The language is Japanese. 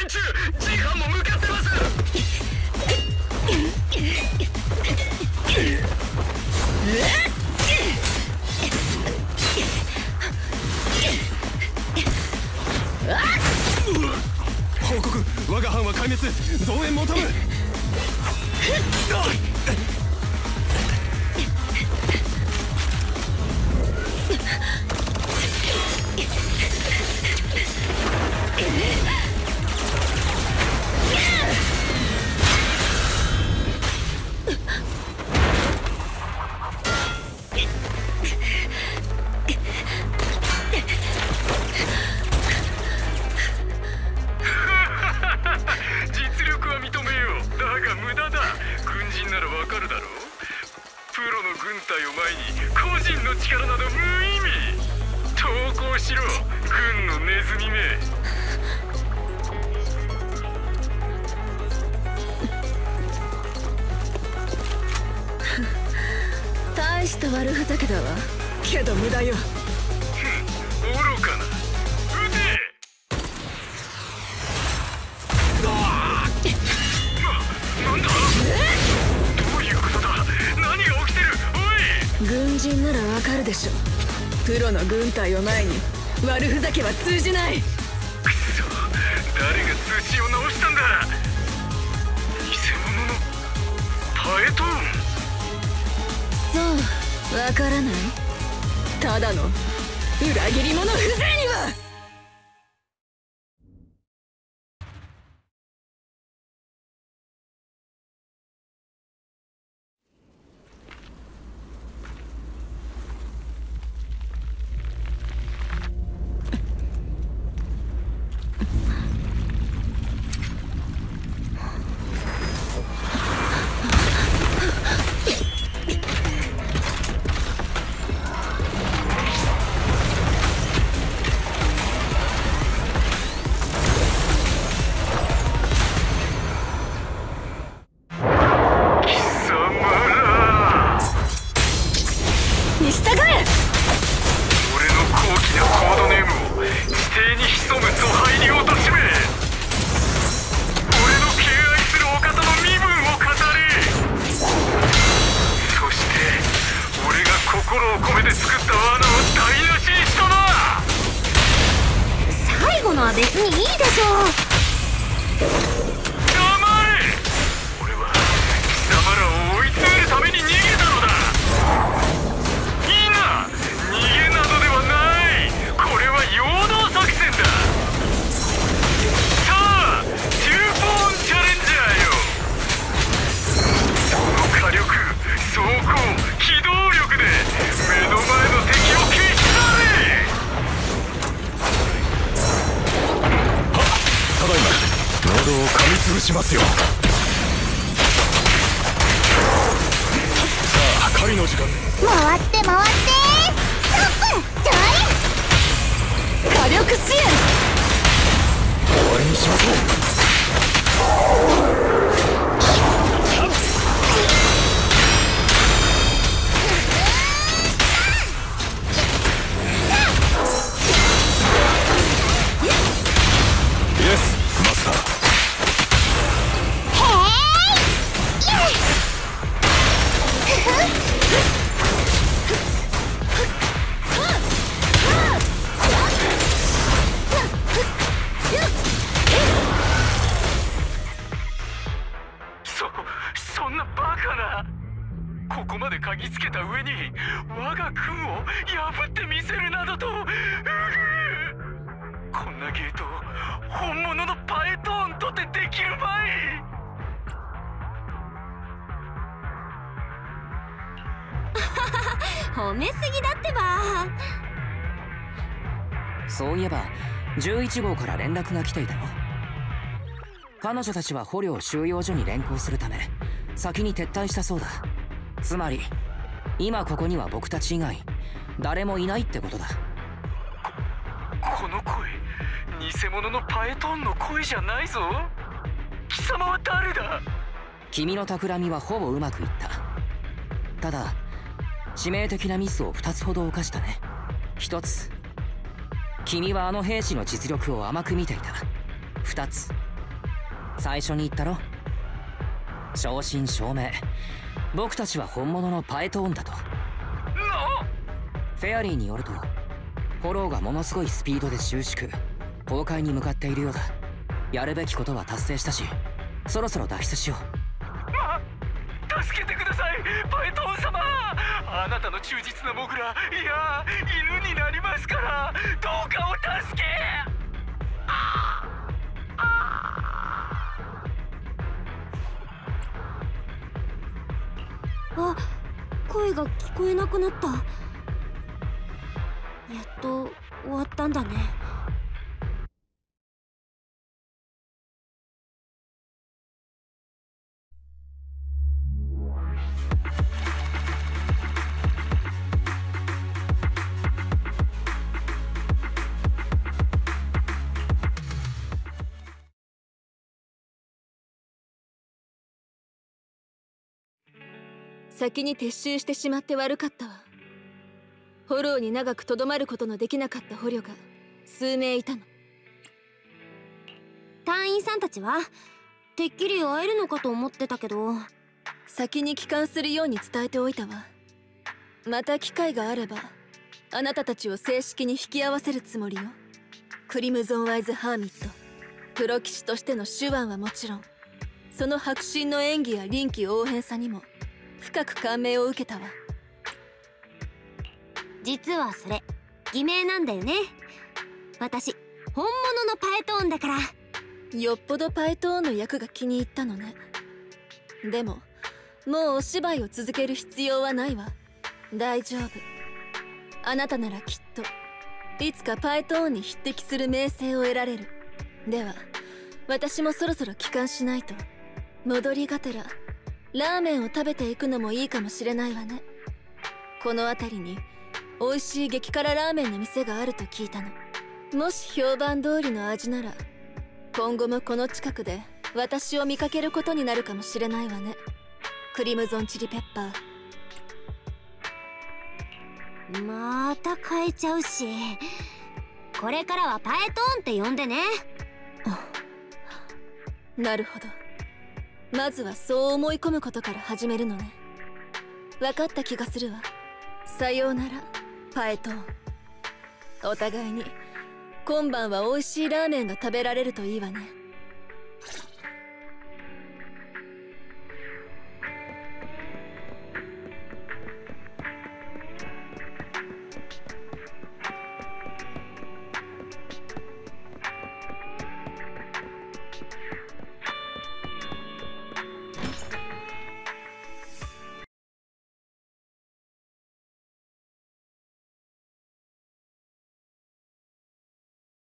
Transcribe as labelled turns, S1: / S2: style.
S1: 在中。ジハンも向かってます。報告、我が藩は壊滅。増援求む。実力は認めよう。だが無駄だ。軍人ならわかるだろう。プロの軍隊を前に個人の力など無意味。投降しろ、軍のネズミめ。
S2: 大した悪ふざけだわ。けど無駄よ。
S1: 愚かな。撃て。なんだ。どういうことだ。何が起きてる。おい。
S2: 軍人ならわかるでしょ。プロの軍隊を前に悪ふざけは通じない。
S1: くそ、誰が通知を直したんだ。偽物のパエトーン。
S2: そう、わからない。ただの裏切り者風情には。
S3: 別にいいでしょう。
S1: 黙れ。俺は貴様らを追い詰めるために逃げたのだ。いいな。逃げなどではない。これは陽動作戦だ。さあ、チューポーンチャレンジャーよ。その火力、走行、機動力で目の前の敵を消し去れ。ただいま喉を噛みつぶしますよ。さあ、狩りの時間。
S3: 回って回ってストップ。ジョイ
S2: 火力支援。
S1: 終わりにしましょう。そんなバカな。ここまで嗅ぎつけた上に我が軍を破ってみせるなどと。こんなゲート本物のパエトーンとてできるまい。
S3: 褒めすぎだってば。
S4: そういえば11号から連絡が来ていたよ。彼女たちは捕虜を収容所に連行するため先に撤退したそうだ。つまり今ここには僕たち以外誰もいないってことだ。
S1: この声、偽物のパエトーンの声じゃないぞ。貴様は誰だ。
S4: 君の企みはほぼうまくいった。ただ致命的なミスを2つほど犯したね。1つ、君はあの兵士の実力を甘く見ていた。2つ、 最初に言ったろ。正真正銘僕たちは本物のパエトーンだと。フェアリーによるとフォローがものすごいスピードで収縮崩壊に向かっているようだ。やるべきことは達成したし、そろそろ脱出しよう。
S1: 助けてくださいパエトーン様。あなたの忠実なモグラ、いや犬になりますから、どうかお助け。
S3: あ、声が聞こえなくなった。やっと終わったんだね。
S2: 先に撤収してしまって悪かったわ。フォローに長くとどまることのできなかった捕虜が数名いたの。
S3: 隊員さんたちはてっきり会えるのかと思ってたけど、
S2: 先に帰還するように伝えておいたわ。また機会があればあなたたちを正式に引き合わせるつもりよ。クリムゾンワイズ・ハーミット、プロ騎士としての手腕はもちろん、その迫真の演技や臨機応変さにも深く感銘を受けたわ。
S3: 実はそれ偽名なんだよね。私本物のパエトーンだから。
S2: よっぽどパエトーンの役が気に入ったのね。でももうお芝居を続ける必要はないわ。大丈夫。あなたならきっといつかパエトーンに匹敵する名声を得られる。では私もそろそろ帰還しないと。戻りがてらラーメンを食べていくのもいいかもしれないわね。この辺りに美味しい激辛ラーメンの店があると聞いたの。もし評判通りの味なら今後もこの近くで私を見かけることになるかもしれないわね。クリムゾンチリペッパー。
S3: また変えちゃうし、これからはパエトーンって呼んでね。
S2: なるほど。まずはそう思い込むことから始めるのね。分かった気がするわ。さようならパエトーン。お互いに今晩は美味しいラーメンが食べられるといいわね。